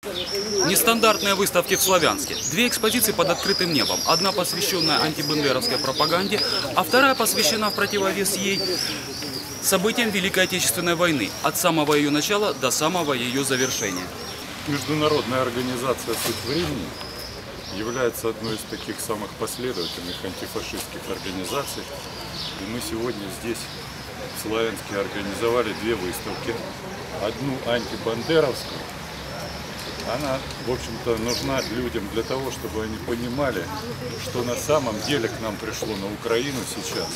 Нестандартные выставки в Славянске. Две экспозиции под открытым небом. Одна посвященная антибандеровской пропаганде, а вторая посвящена в противовес ей событиям Великой Отечественной войны. От самого ее начала до самого ее завершения. Международная организация «Суть времени» является одной из таких самых последовательных антифашистских организаций. И мы сегодня здесь, в Славянске, организовали две выставки. Одну антибандеровскую. Она, в общем-то, нужна людям для того, чтобы они понимали, что на самом деле к нам пришло на Украину сейчас.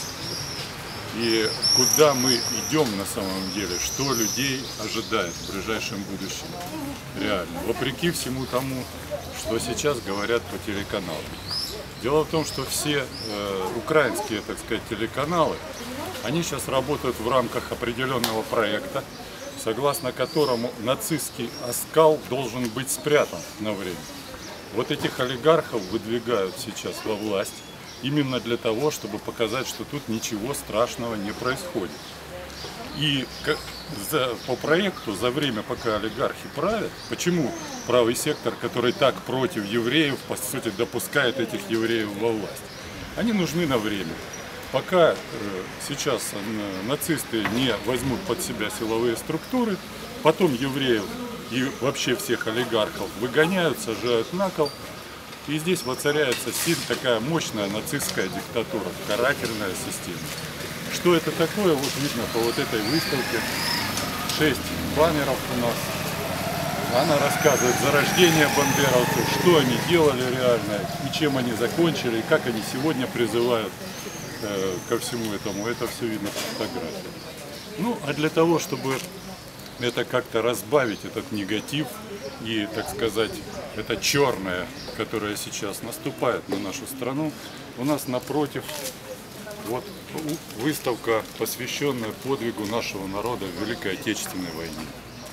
И куда мы идем на самом деле, что людей ожидает в ближайшем будущем. Реально. Вопреки всему тому, что сейчас говорят по телеканалам. Дело в том, что все украинские, так сказать, телеканалы, они сейчас работают в рамках определенного проекта, согласно которому нацистский оскал должен быть спрятан на время. Вот этих олигархов выдвигают сейчас во власть именно для того, чтобы показать, что тут ничего страшного не происходит. И по проекту, за время, пока олигархи правят, почему правый сектор, который так против евреев, по сути, допускает этих евреев во власть? Они нужны на время. Пока сейчас нацисты не возьмут под себя силовые структуры, потом евреев и вообще всех олигархов выгоняют, сажают на кол. И здесь воцаряется такая мощная нацистская диктатура, карательная система. Что это такое, вот видно по вот этой выставке. 6 баннеров у нас. Она рассказывает за рождение бандеровцев, что они делали реально, и чем они закончили, и как они сегодня призывают ко всему этому. Это все видно по фотографии. Ну, а для того, чтобы это как-то разбавить, этот негатив и, так сказать, это черное, которое сейчас наступает на нашу страну, у нас напротив вот выставка, посвященная подвигу нашего народа в Великой Отечественной войне.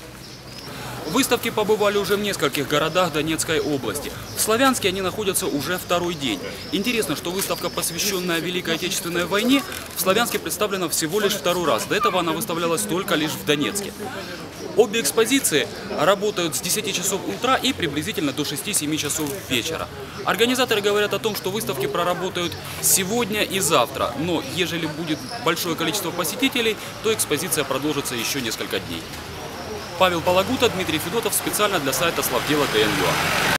Выставки побывали уже в нескольких городах Донецкой области. В Славянске они находятся уже второй день. Интересно, что выставка, посвященная Великой Отечественной войне, в Славянске представлена всего лишь второй раз. До этого она выставлялась только лишь в Донецке. Обе экспозиции работают с 10 часов утра и приблизительно до 6-7 часов вечера. Организаторы говорят о том, что выставки проработают сегодня и завтра. Но ежели будет большое количество посетителей, то экспозиция продолжится еще несколько дней. Павел Палагута, Дмитрий Федотов специально для сайта Славдела.КН.ЮА.